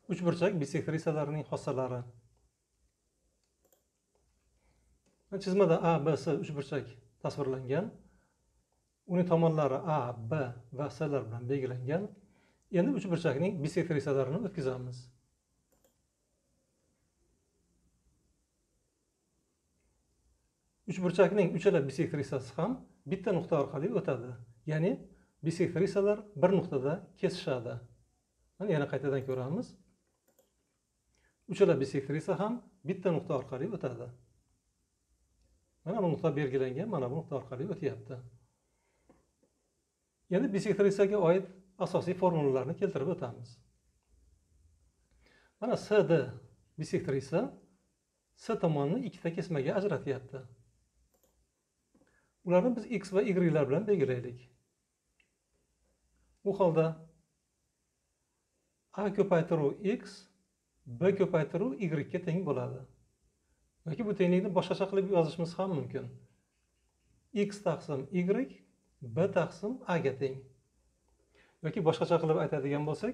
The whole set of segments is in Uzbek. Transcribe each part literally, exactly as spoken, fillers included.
Uchburchak bisektrisalarining xossalari. Chizmada A, B, S uchburchak tasvirlangan. Uning tomonlari A, B va S lar bilan belgilangan. Endi uchburchakning bisektrisalarini o'tkazamiz. Uchburchakning uchala bisektrisasi ham bitta nuqta orqali o'tadi. Ya'ni bisektrisalar bir nuqtada kesishadi. Mana yana qaytadan ko'ramiz. Uchala bisektrisa ham bitta nuqta orqali o'tadi. Mana bu nuqta belgilangan, mana bu nuqta orqali o'tyapti. Endi bisektrisaga oid asosiy formulalarni keltirib o'tamiz. Mana S D bisektrisa S tomonni ikkita kesmaga ajratyapti. Ularni biz X va Y lar bilan belgilaylik. Bu holda A ko'paytiruv X B ko'paytiruv Y ga teng bo'ladi. Yoki bu tenglikni boshqacha qilib yozishimiz ham mumkin. X taqsim Y B taqsim A ga teng. Yoki boshqacha qilib aytadigan bo'lsak,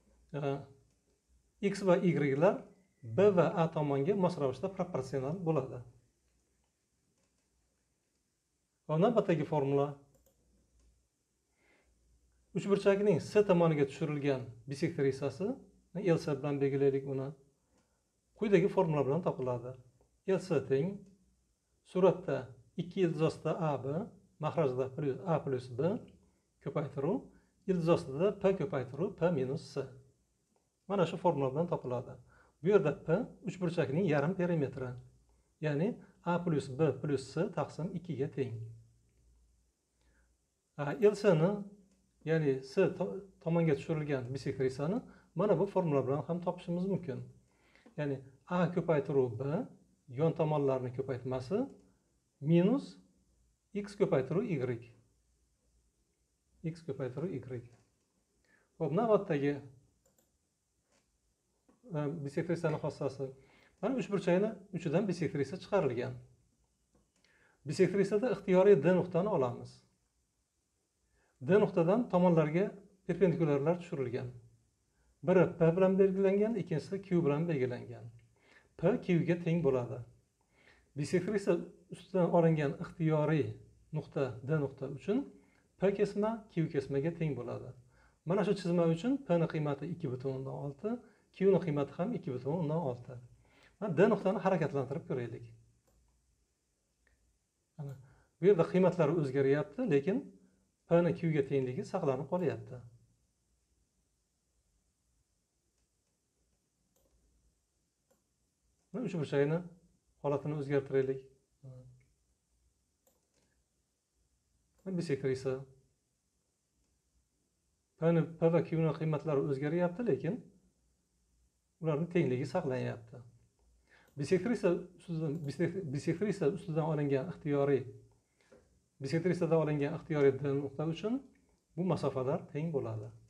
X va Y lar B va A tomonga mos ravishda proporsional bo'ladi. Navbatdagi formula. Uchburchakning S tomoniga tushirilgan bisektrisasi L S bilan belgilaylik uni. Quyidagi formula bilan topiladi. L S teng suratda ikki ildiz ostida A B, mahrajda A plus B ko'paytiruv, ildiz ostida P ko'paytiruv P minus S. Mana shu formula bilan topiladi. Bu yerda P uchburchakning yarim perimetri. Ya'ni A plus B plus S taqsim ikki ga teng. L S ni, ya'ni S tomonga tushirilgan bisektrisani mana bu formula bilan ham topishimiz mumkin. Ya'ni A ko'paytiruv B yon tomonlarni ko'paytmasi minus X ko'paytiruv Y. X ko'paytiruv Y. Xo'p, navbatdagi bisektrisaning xossasi. Mana uchburchakni uchidan bisektrisa chiqarilgan. Bisektrisada ixtiyoriy D nuqtani olamiz. D nuqtadan tomonlarga perpendikulyarlar tushirilgan. Biri P bilan belgilangan, ikkinchisi Q bilan belgilangan. P Q ga teng bo'ladi. Bisektrisa ustidan olingan ixtiyoriy nuqta D nuqta uchun P kesma Q kesmaga teng bo'ladi. Mana shu chizma uchun P ning qiymati ikki butun o'ndan olti, Q ning qiymati ham ikki butun o'ndan olti. Mana D nuqtani harakatlantirib ko'raylik. Mana bu yerda qiymatlari o'zgaryapti, lekin P ning Q ga tengligi saqlanib qolyapti. Mana uchburchakni holatini o'zgartiraylik. Bisektrisa P va Q ning qiymatlari o'zgaryapti, lekin ularning tengligi saqlanyapti. Bisektrisa ustidan bisektrisa ustidan olingan ixtiyoriy bisektrisada olingan ixtiyoriy D nuqta uchun bu masofalar teng bo'ladi.